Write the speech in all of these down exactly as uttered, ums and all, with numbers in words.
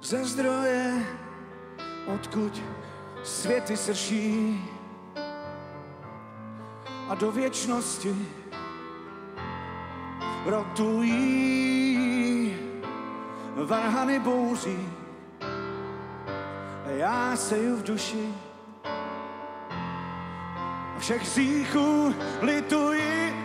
ze zdroje, odkud světy srší a do věčnosti rotují varhany bouří a já seju v duši a všech hříchů lituji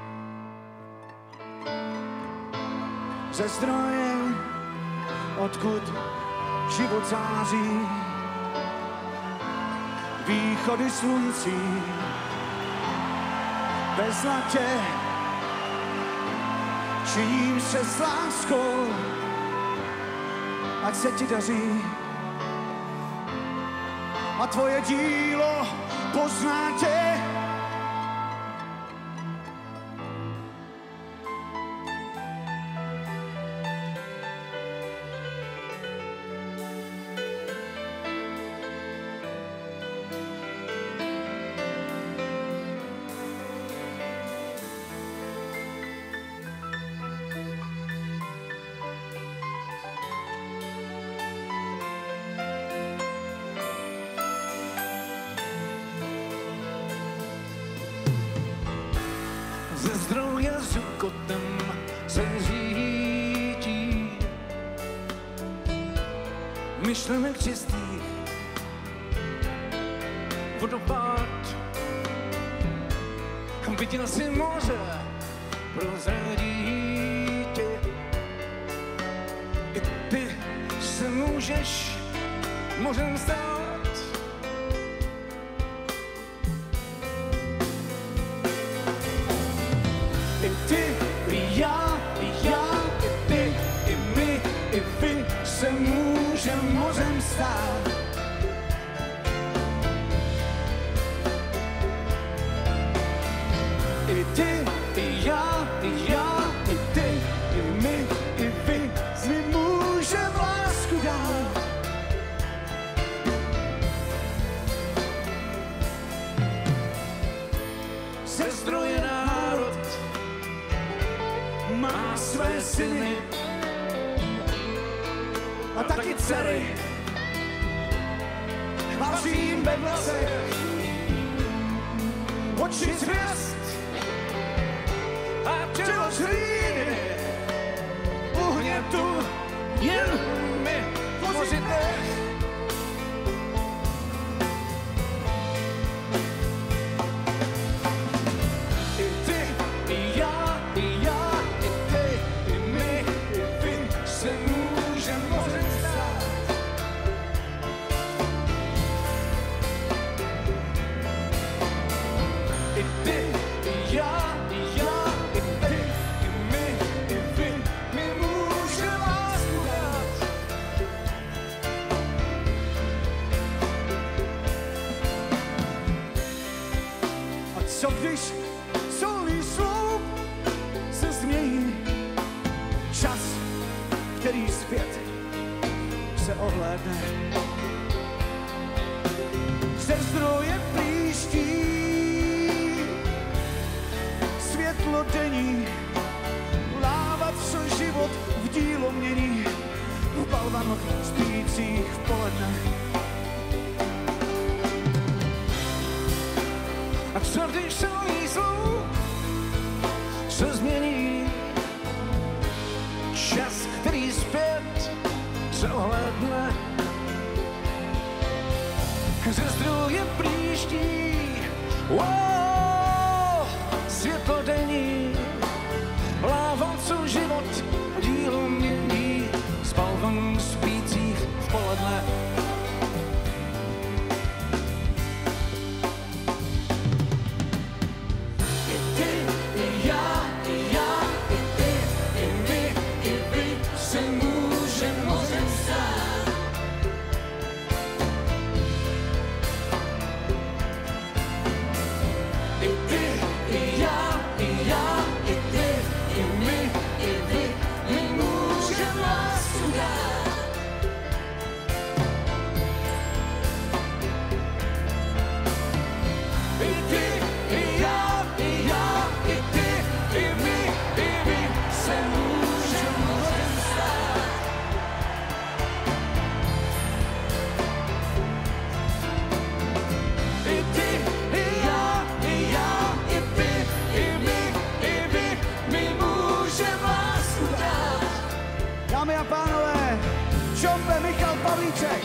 ze zdroje, odkud život září, východy sluncí ve zlatě činím se s láskou, ať se ti daří a tvoje dílo pozná tě. Ze zdroje zukotem se řídí myšlenek čistých vodopád. Viděl si moře, prozradí tě. I ty se můžeš mořem stát. I ty, i já, i já, i ty, i my, i vy se můžem mořem stát. I ty, i já, i já, i ty, i my, i vy si můžem lásku dát. Ze zdroje národ Má své syny a taky dcery, vaří jim ve vlasech oči z hvězd a tělo z hlíny. Uhnětu jen my tvořite. I ty, i já, i já, i ty, i my, i vy se můžem mořem stát. I ty, i já, i já, i ty, i my, i vy, my můžem lásku dát. A co když solný sloup se změní, čas, který zpět se ohlédne, ze zdroje příští světlo denní, lávat, co život v dílo mění, v balvanech spících v poledne. a co když solný sloup se změní, čas, který zpět se ohlédne, ze zdroje příští, wow, světlo denní, láva, co život dílo mění, s balvanem spících v poledne. I ty, i já, i já, Pavlíček.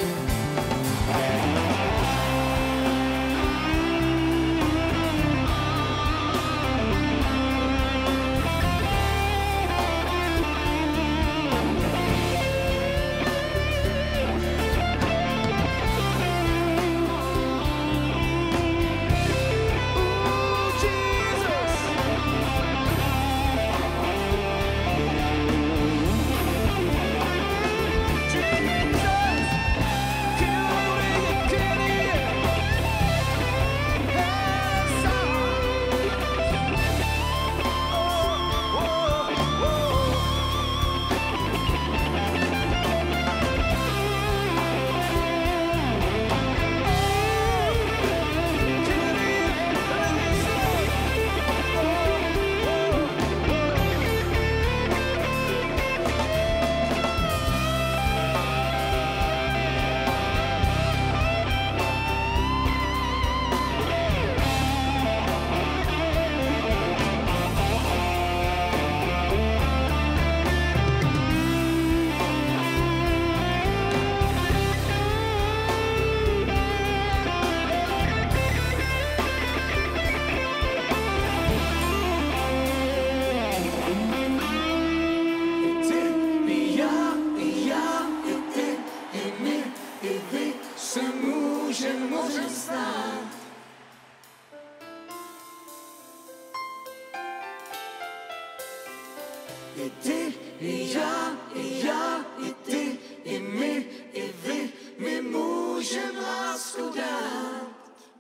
I ty, i já, i já, i ty, i my, i vy, my můžem lásku dát.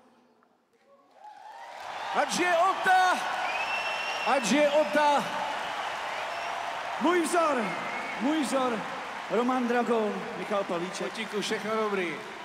Ať je Ota, ať je Ota. Můj vzor, můj vzor, Roman Dragon, Michal Pavlíček. Potíku, všechno dobrý.